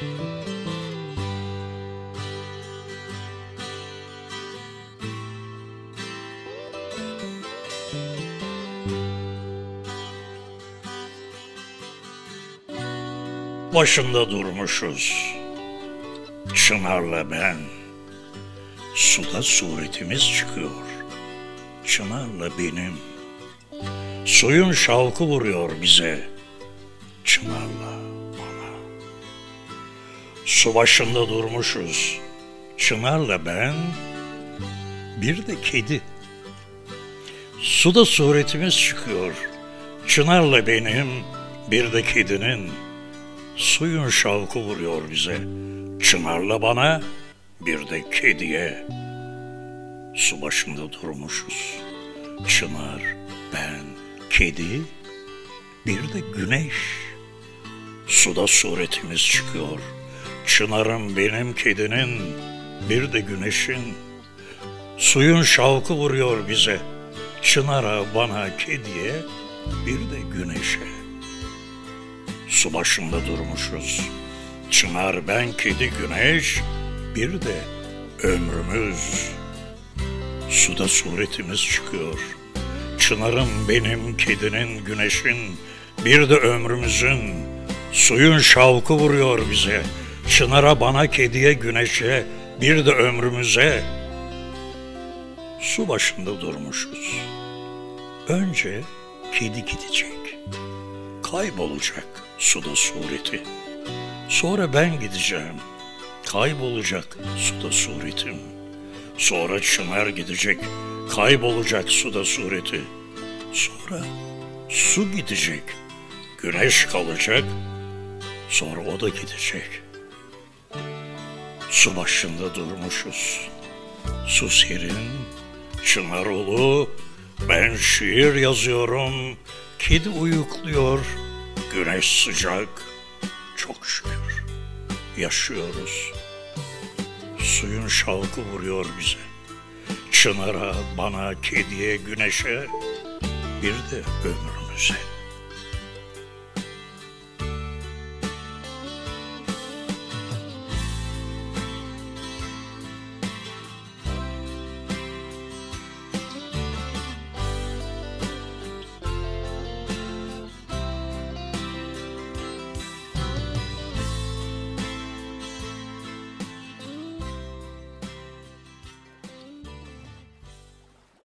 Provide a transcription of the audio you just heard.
Başında durmuşuz, Çınar'la ben. Suda suretimiz çıkıyor, Çınar'la benim. Suyun şavkı vuruyor bize, Çınar'la bana. Su başında durmuşuz, Çınar'la ben. Bir de kedi. Suda suretimiz çıkıyor, Çınar'la benim. Bir de kedinin. Suyun şavkı vuruyor bize, Çınar'la bana, bir de kediye. Su başında durmuşuz, Çınar, ben, kedi, bir de güneş. Suda suretimiz çıkıyor, Çınar'ın benim, kedinin, bir de güneşin. Suyun şavkı vuruyor bize, Çınar'a, bana, kediye, bir de güneşe. Su başında durmuşuz, Çınar, ben, kedi, güneş, bir de ömrümüz. Suda suretimiz çıkıyor, Çınar'ın benim, kedinin, güneşin, bir de ömrümüzün. Suyun şavkı vuruyor bize, Çınar'a, bana, kediye, güneşe, bir de ömrümüze. Su başında durmuşuz. Önce kedi gidecek, kaybolacak suda sureti. Sonra ben gideceğim, kaybolacak suda suretim. Sonra Çınar gidecek, kaybolacak suda sureti. Sonra su gidecek, güneş kalacak. Sonra o da gidecek. Su başında durmuşuz. Su serin, Çınar ulu, ben şiir yazıyorum. Kedi uyukluyor, güneş sıcak. Çok şükür yaşıyoruz. Suyun şavkı vuruyor bize, Çınar'a, bana, kediye, güneşe, bir de ömrümüze.